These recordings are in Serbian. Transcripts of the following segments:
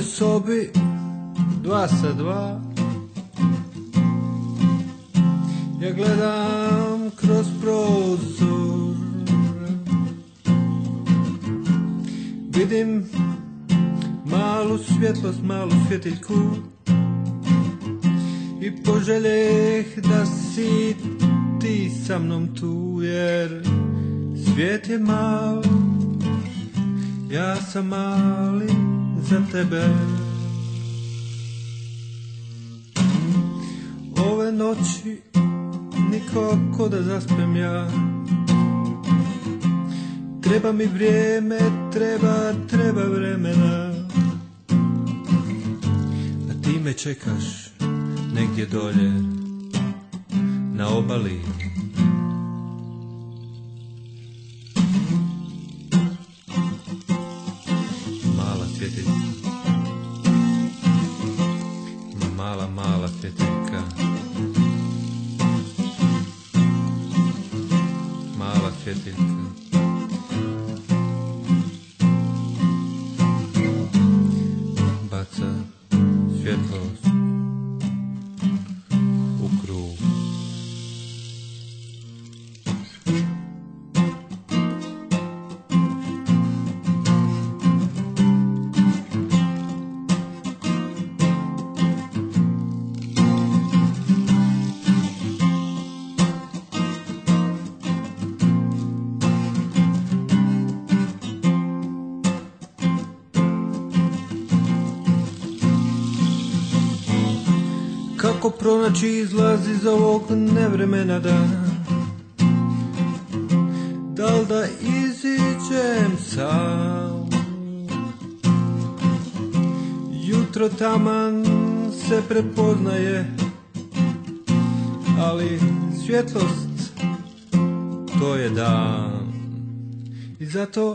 tvojoj sobi 2 sa 2. Ja gledam kroz prozor, vidim malu svjetlost, malu svjetiljku i poželjeh da si ti sa mnom tu, jer svijet je mal, ja sam mali za tebe. Ove noći nikako da zaspem ja, treba mi vrijeme, treba vremena, a ti me čekaš negdje dolje na obali. Mala svjetiljka, mala svjetiljka, mala svjetiljka. Baca svjetlost u krug. Kako pronaći izlaz iz ovog nevremena dana? Da li da iziđem sam? Jutro taman se prepoznaje, ali svjetlost to je dan. I zato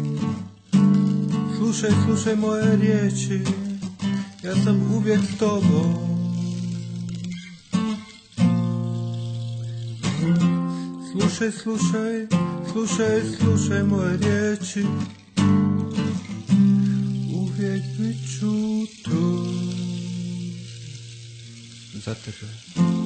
slušaj moje riječi, ja sam uvijek s tobom. Slušaj moje riječi, uvijek bit ću tu za tebe.